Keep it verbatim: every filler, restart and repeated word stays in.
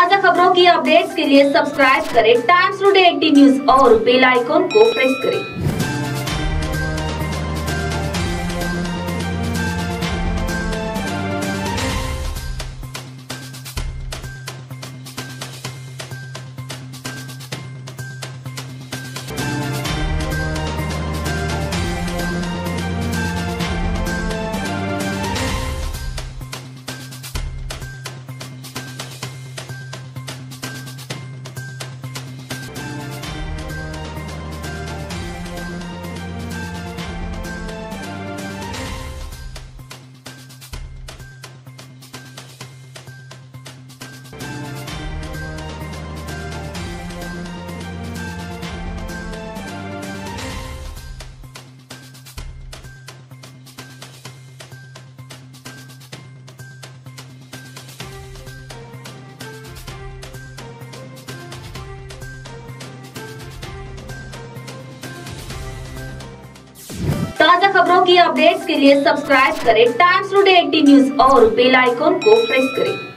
ताज़ा खबरों की अपडेट्स के लिए सब्सक्राइब करें टाइम्स टुडे एटीन न्यूज और बेल आइकॉन को प्रेस करें। ताज़ा खबरों की अपडेट्स के लिए सब्सक्राइब करें टाइम्स टुडे एटीन न्यूज और बेल आइकॉन को प्रेस करें।